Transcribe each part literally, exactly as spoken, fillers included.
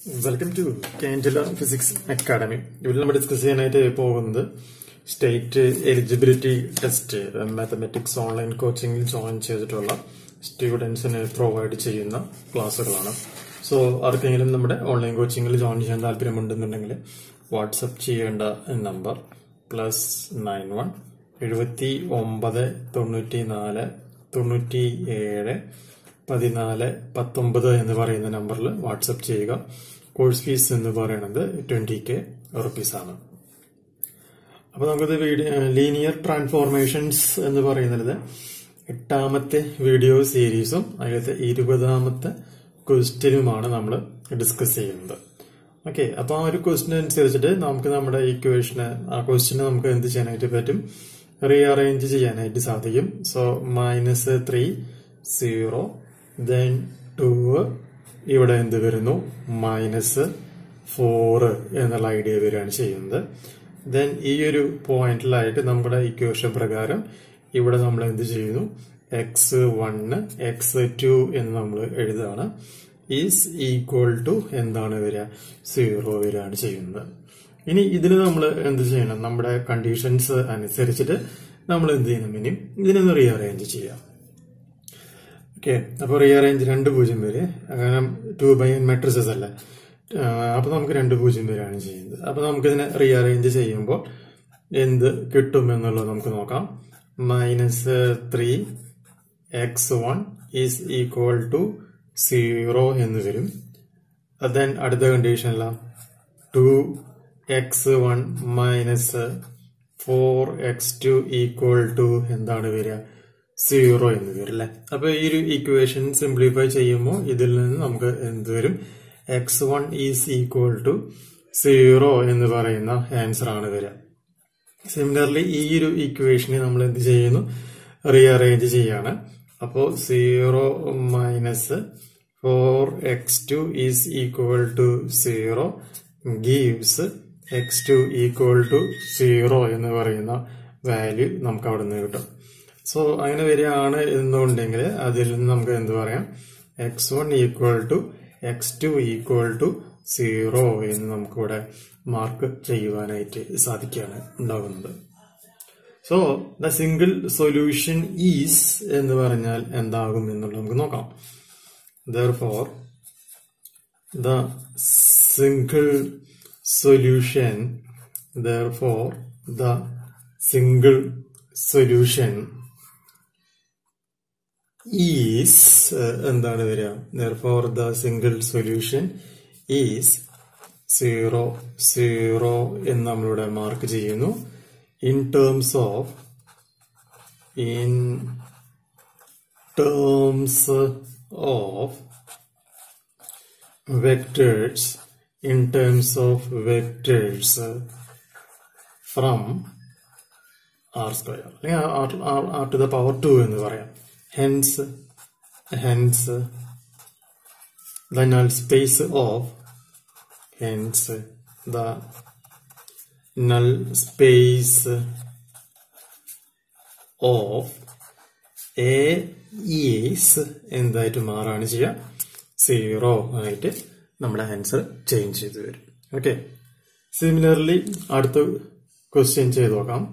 Welcome to Candela Physics Academy. We will discuss the state eligibility test mathematics online coaching join students provide class. So, online coaching join WhatsApp number plus nine one seventy nine ninety seven പതിനാല് പത്തൊമ്പത് എന്ന് പറയുന്ന നമ്പറിൽ WhatsApp ചെയ്യുക. Course fees എന്ന് പറയുന്നത് twenty K rupees ആണ്. അപ്പൊ നമുക്കത് ലീനിയർ ട്രാൻസ്ഫോർമേഷൻസ് എന്ന് പറയുന്നത് എട്ടാമത്തെ വീഡിയോ സീരീസും അതിലത്തെ ഇരുപതാമത്തെ ക്വസ്റ്റ്യനുമാണ് നമ്മൾ ഡിസ്കസ് ചെയ്യുന്നത്. ഓക്കെ, അപ്പൊ ആ ഒരു ക്വസ്റ്റ്യൻ അനുസരിച്ചിട്ട് നമുക്ക് നമ്മുടെ ഇക്വേഷന് ആ ക്വസ്റ്റ്യന് നമുക്ക് എന്ത് ചെയ്യാനായിട്ട് പറ്റും, റീഅറേഞ്ച് ചെയ്യാനായിട്ട് സാധിക്കും. So minus three zero then two ഇവിടെ എന്ത് വരുന്നു, മൈനസ് ഫോർ എന്നുള്ള ഐഡിയ വരികയാണ് ചെയ്യുന്നത്. ദെൻ ഈ ഒരു പോയിന്റിലായിട്ട് നമ്മുടെ ഇക്വേഷൻ പ്രകാരം ഇവിടെ നമ്മൾ എന്ത് ചെയ്യുന്നു, എക്സ് വണ് എക്സ് ടു എന്ന് നമ്മൾ എഴുതാണ്. ഈസ് ഈക്വൽ ടു എന്താണ് വരിക, സീറോ വരികയാണ് ചെയ്യുന്നത്. ഇനി ഇതിന് നമ്മൾ എന്ത് ചെയ്യണം, നമ്മുടെ കണ്ടീഷൻസ് അനുസരിച്ചിട്ട് നമ്മൾ എന്ത് ചെയ്യണം, ഇനി ഇതിനൊന്ന് റീഅറേഞ്ച് ചെയ്യാം. ഓക്കെ, അപ്പൊ റീഅറേഞ്ച് രണ്ട് പൂജ്യം വരെ, കാരണം ടു ബൈ എൻ മെട്രിസസ് അല്ല, അപ്പൊ നമുക്ക് രണ്ട് പൂജ്യം വരെയാണ് ചെയ്യുന്നത്. അപ്പൊ നമുക്കിതിനെ റീഅറേഞ്ച് ചെയ്യുമ്പോൾ എന്ത് കിട്ടും എന്നുള്ളത് നമുക്ക് നോക്കാം. Minus three x one is equal to zero എന്ന് വരും. ദെൻ അടുത്ത കണ്ടീഷനല്ല, two x one minus four x two equal to എന്താണ് വരിക, സീറോ എന്ന് വരും അല്ലെ. അപ്പൊ ഈ ഒരു ഇക്വേഷൻ സിംപ്ലിഫൈ ചെയ്യുമ്പോൾ ഇതിൽ നിന്ന് നമുക്ക് എന്ത് വരും, x one is equal to zero എന്ന് പറയുന്ന ആൻസർ ആണ് വരിക. സിമിലർലി ഈ ഒരു ഇക്വേഷനെ നമ്മൾ എന്ത് ചെയ്യുന്നു, റീഅറേഞ്ച് ചെയ്യാണ്. അപ്പോ zero minus four x two is equal to zero gives x two equal to zero എന്ന് പറയുന്ന വാല്യൂ നമുക്ക് അവിടെ നിന്ന് കിട്ടും. സോ അങ്ങനെ വരികയാണ് എന്നുണ്ടെങ്കിൽ അതിൽ നിന്ന് നമുക്ക് എന്ത് പറയാം, x one equal to x two equal to zero എന്ന് നമുക്കിവിടെ മാർക്ക് ചെയ്യുവാനായിട്ട് സാധിക്കുകയാണ് ഉണ്ടാകുന്നത്. So the single solution is എന്ന് പറഞ്ഞാൽ എന്താകും എന്നുള്ളത് നമുക്ക് നോക്കാം. Therefore, the single solution, therefore the single solution is എന്താണ് വരിക, therefore the single solution is zero zero എന്ന് നമ്മളിവിടെ മാർക്ക് ചെയ്യുന്നു. In terms of in terms of vectors in terms of vectors from r square r, r, r to the power two എന്ന് പറയാം. hence hence the null space of hence the null space of a is എന്തായിട്ട് മാറാണ് ചെയ്യുക, zero ആയിട്ട് നമ്മുടെ answer change ചെയ്ത് വരും. Okay, similarly അടുത്ത question ചെയ്ത് നോക്കാം.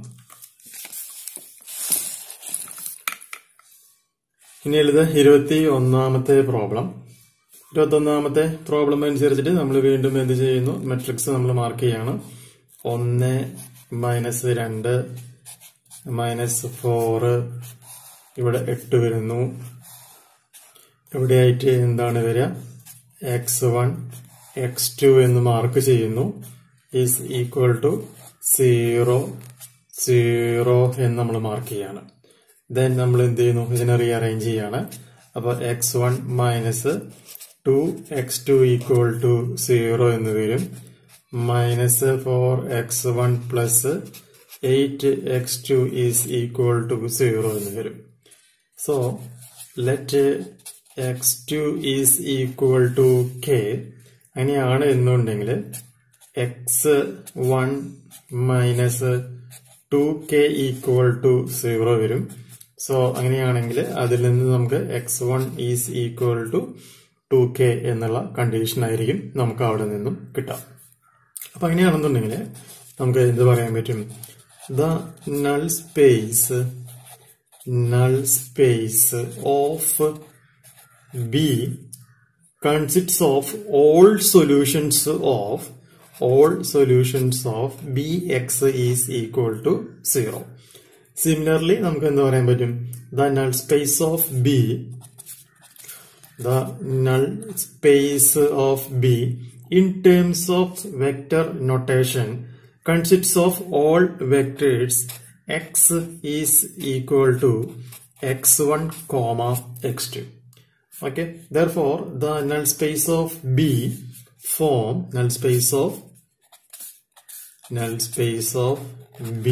ഇനി ഉള്ളത് ഇരുപത്തി ഒന്നാമത്തെ പ്രോബ്ലം. ഇരുപത്തി ഒന്നാമത്തെ പ്രോബ്ലം അനുസരിച്ചിട്ട് നമ്മൾ വീണ്ടും എന്ത് ചെയ്യുന്നു, മെട്രിക്സ് നമ്മൾ മാർക്ക് ചെയ്യാണ്. ഒന്ന് മൈനസ് രണ്ട് മൈനസ് ഫോറ്, ഇവിടെ എട്ട് വരുന്നു. ഇവിടെയായിട്ട് എന്താണ് വരിക, എക്സ് വൺ എക്സ് ടു എന്ന് മാർക്ക് ചെയ്യുന്നു. Is equal to zero zero എന്ന് നമ്മൾ മാർക്ക് ചെയ്യാണ്. ദെൻ നമ്മൾ എന്ത് ചെയ്യുന്നു, ഇതിനെ റീഅറേഞ്ച് ചെയ്യാണ്. അപ്പൊ x one minus two x two equal to zero എന്ന് വരും. Minus four x one plus eight x two is equal to zero എന്ന് വരും. So let x two is equal to k അങ്ങനെയാണ് എന്നുണ്ടെങ്കിൽ x one minus two k equal to zero വരും. So അങ്ങനെയാണെങ്കിൽ അതിൽ നിന്ന് നമുക്ക് x one is equal to two k എന്നുള്ള കണ്ടീഷൻ ആയിരിക്കും നമുക്ക് അവിടെ നിന്നും കിട്ടാം. അപ്പൊ അങ്ങനെയാണെന്നുണ്ടെങ്കിൽ നമുക്ക് എന്ത് പറയാൻ പറ്റും? The null space null space of B consists of all solutions of all solutions of bx is equal to zero. Similarly, നമുക്ക് എന്ത് പറയാൻ പറ്റും? The null space of B, the null space of B in terms of vector notation consists of all vectors x is equal to x one comma x two. Okay, therefore the null space of B form null space of null space of B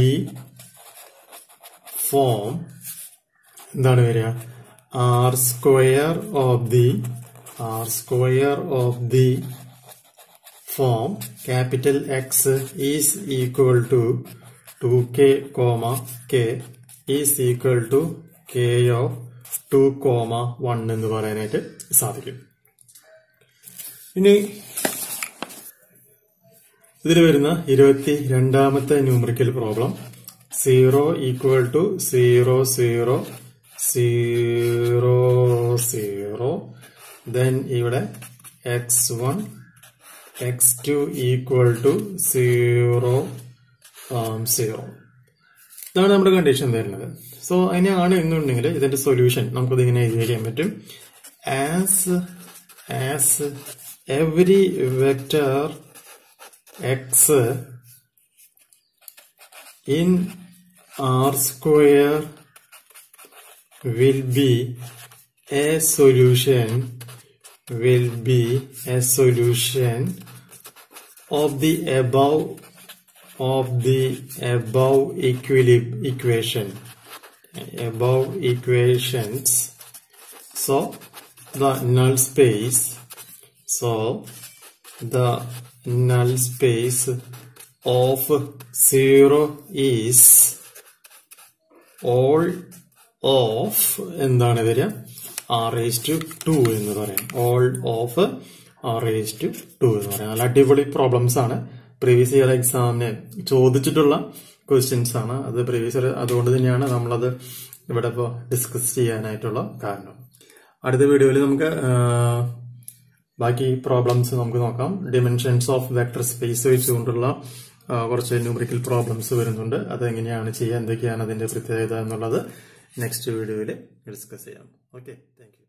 form എന്താണ് വരിക? R square of the R square of the form capital X is equal to two k comma k is equal to k of two comma one എന്ന് പറയാനായിട്ട് സാധിക്കും. ഇനി ഇതിൽ വരുന്ന ഇരുപത്തി രണ്ടാമത്തെ numerical problem zero equal to zero zero zero zero then ഇവിടെ x one x two equal to zero zero ഇതാണ് നമ്മുടെ കണ്ടീഷൻ വരുന്നത്. സോ അതിനാണ് എന്നുണ്ടെങ്കിൽ ഇതിന്റെ സൊല്യൂഷൻ നമുക്കത് ഇങ്ങനെ എഴുതി വയ്ക്കാൻ പറ്റും. As as every vector x in R square will be a solution will be a solution of the above of the above equilib equation above equations. So the null space so the null space of zero is all of എന്താണ് വരിക? r raised to two എന്ന് പറയാം. all of r raised to two എന്ന് പറയാം. നല്ല അടിപൊളി problems ആണ്. Previous year എക്സാമിന് ചോദിച്ചിട്ടുള്ള ക്വസ്റ്റ്യൻസ് ആണ്. അത് പ്രീവിയസ് ഇയർ അതുകൊണ്ട് തന്നെയാണ് നമ്മളത് ഇവിടെ ഇപ്പോൾ ഡിസ്കസ് ചെയ്യാനായിട്ടുള്ള കാരണം. അടുത്ത വീഡിയോയിൽ നമുക്ക് ബാക്കി പ്രോബ്ലംസ് നമുക്ക് നോക്കാം. ഡിമെൻഷൻസ് ഓഫ് വെക്ടർ സ്പേസ് വെച്ചുകൊണ്ടുള്ള കുറച്ച് ന്യൂമറിക്കൽ പ്രോബ്ലംസ് വരുന്നുണ്ട്. അതെങ്ങനെയാണ് ചെയ്യുക, എന്തൊക്കെയാണ് അതിന്റെ പ്രത്യേകത എന്നുള്ളത് നെക്സ്റ്റ് വീഡിയോയിൽ ഡിസ്കസ് ചെയ്യാം. Okay, thank U.